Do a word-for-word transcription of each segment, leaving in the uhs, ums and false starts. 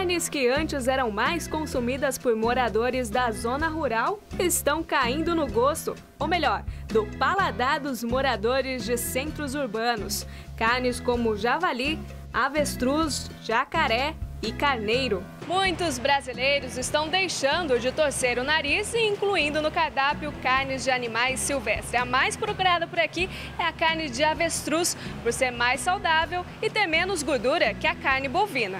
Carnes que antes eram mais consumidas por moradores da zona rural estão caindo no gosto, ou melhor, do paladar dos moradores de centros urbanos. Carnes como javali, avestruz, jacaré e carneiro. Muitos brasileiros estão deixando de torcer o nariz e incluindo no cardápio carnes de animais silvestres. A mais procurada por aqui é a carne de avestruz, por ser mais saudável e ter menos gordura que a carne bovina.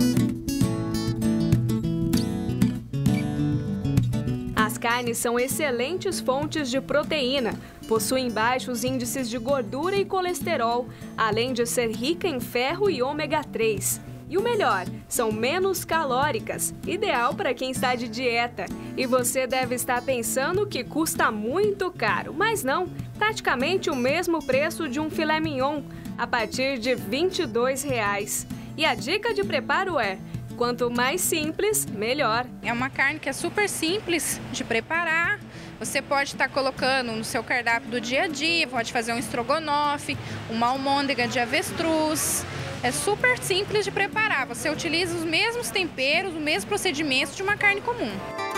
As carnes são excelentes fontes de proteína, possuem baixos índices de gordura e colesterol, além de ser rica em ferro e ômega três. E o melhor, são menos calóricas, ideal para quem está de dieta. E você deve estar pensando que custa muito caro, mas não, praticamente o mesmo preço de um filé mignon, a partir de vinte e dois reais. E a dica de preparo é: quanto mais simples, melhor. É uma carne que é super simples de preparar. Você pode estar colocando no seu cardápio do dia a dia, pode fazer um estrogonofe, uma almôndega de avestruz. É super simples de preparar. Você utiliza os mesmos temperos, o mesmo procedimento de uma carne comum.